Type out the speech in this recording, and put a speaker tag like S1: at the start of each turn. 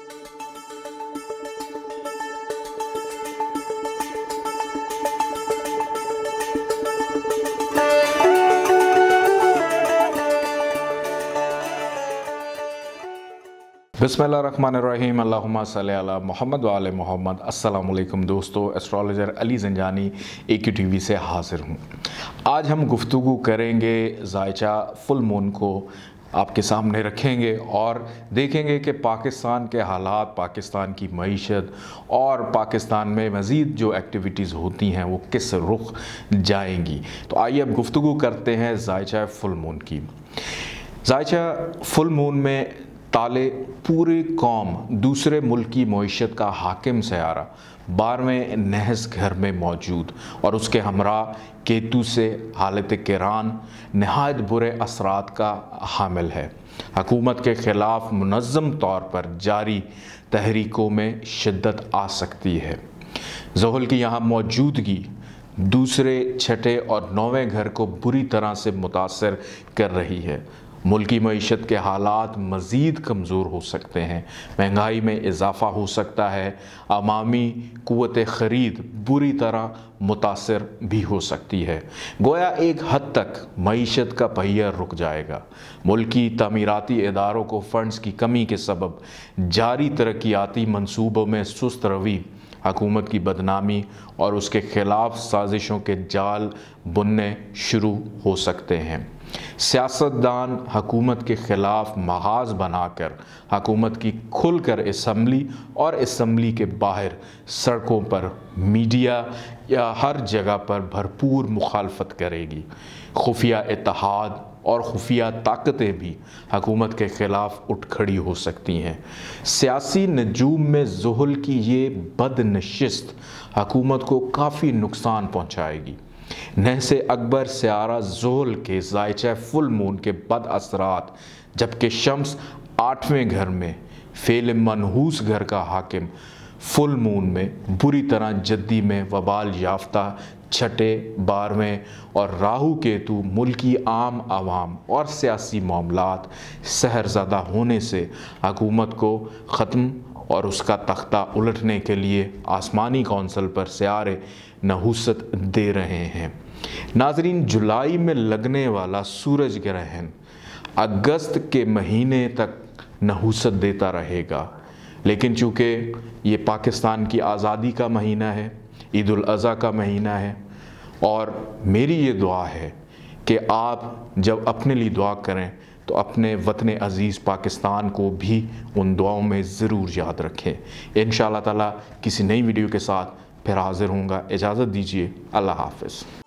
S1: बिस्मिल्लाहिर्रहमानिर्रहीम अल्लाहुम्मा सल्ली अला मोहम्मद व आले मोहम्मद। अस्सलाम वालेकुम दोस्तों, astrologer Ali Zanjani AQ TV से हाज़िर हूँ। आज हम गुफ्तगू करेंगे ज़ायचा फुल मून को आपके सामने रखेंगे और देखेंगे कि पाकिस्तान के हालात, पाकिस्तान की मईशत और पाकिस्तान में मज़ीद जो एक्टिविटीज़ होती हैं वो किस रुख जाएंगी। तो आइए अब गुफ्तगू करते हैं ज़ायचा फुल मून की। ज़ायचा फुल मून में ताले पूरी कौम दूसरे मुल्क की मईशत का हाकिम सयारा 12वें नहस घर में मौजूद और उसके हमरा केतु से हालत किरान नहायत बुरे असरात का हामिल है। हुकूमत के ख़िलाफ़ मुनज़्ज़म तौर पर जारी तहरीकों में शिद्दत आ सकती है। ज़ुहल की यहाँ मौजूदगी दूसरे, छठे और 9वें घर को बुरी तरह से मुतासर कर रही है। मुल्की मईशत के हालात मज़ीद कमज़ोर हो सकते हैं, महंगाई में इजाफ़ा हो सकता है, अवामी क़ुव्वत ख़रीद बुरी तरह मुतासर भी हो सकती है। गोया एक हद तक मईशत का पहिया रुक जाएगा। मुल्की तमीराती इदारों को फ़ंड्स की कमी के सबब जारी तरक्याती मंसूबों में सुस्त रवी, हुकूमत की बदनामी और उसके ख़िलाफ़ साजिशों के जाल बुनने शुरू हो सकते हैं। सियासतदान हुकूमत के ख़िलाफ़ महाज बनाकर हुकूमत की खुलकर असम्बली और असम्बली के बाहर सड़कों पर, मीडिया या हर जगह पर भरपूर मुखालफत करेगी। खुफिया इत्तेहाद और खुफिया ताकतें भी हुकूमत के ख़िलाफ़ उठ खड़ी हो सकती हैं। सियासी नजूम में ज़ुहल की ये बदनशिस्त हुकूमत को काफ़ी नुकसान पहुँचाएगी। नहसे अकबर सयारा ज़ुहल के ज़ायचा फुल मून के बद असरात, जबकि शम्स 8वें घर में फेल मनहूस घर का हाकिम फुल मून में बुरी तरह जद्दी में वबाल याफ्ता छठे, 12वें और राहु केतु मुल्की आम आवाम और सियासी मामलात सहरज़दा होने से हुकूमत को ख़त्म और उसका तख्ता उलटने के लिए आसमानी कौंसल पर सियारे नहूसत दे रहे हैं। नाज़रीन, जुलाई में लगने वाला सूरज ग्रहण अगस्त के महीने तक नहूसत देता रहेगा, लेकिन चूँकि ये पाकिस्तान की आज़ादी का महीना है, ईद उल अज़हा का महीना है, और मेरी ये दुआ है कि आप जब अपने लिए दुआ करें तो अपने वतन अज़ीज़ पाकिस्तान को भी उन दुआओं में ज़रूर याद रखें। इंशाअल्लाह ताला किसी नई वीडियो के साथ फिर हाज़िर होऊंगा। इजाज़त दीजिए। अल्लाह हाफ़िज़।